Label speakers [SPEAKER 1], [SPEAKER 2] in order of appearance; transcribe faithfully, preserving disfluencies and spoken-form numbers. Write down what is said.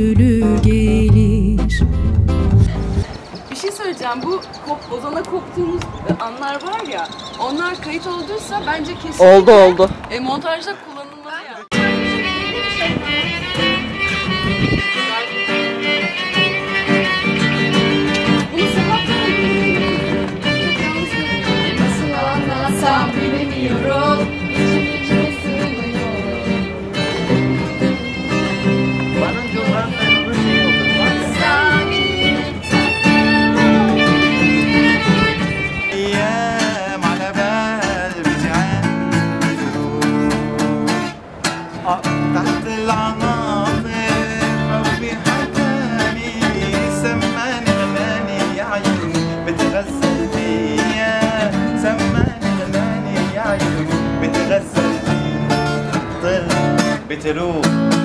[SPEAKER 1] bülbülü gelir.
[SPEAKER 2] Bir şey söyleyeceğim. Bu kop, ozana koptuğumuz anlar var ya, onlar kayıt olduysa bence kesinlikle
[SPEAKER 3] oldu oldu.
[SPEAKER 2] E, montajda kullanılmalı ya. Bunu sabah nasıl anlatsam bilemiyorum. İçim içime sığmıyor.
[SPEAKER 4] Bana diyorlar ben bu şey olur.
[SPEAKER 2] Sakin.
[SPEAKER 4] ايام على بال بتعان تحت العناطف ربي حكاني سماني غناني يا عيون بتغزل فيا سماني غناني يا عيون بتغزل فيا طل بتروح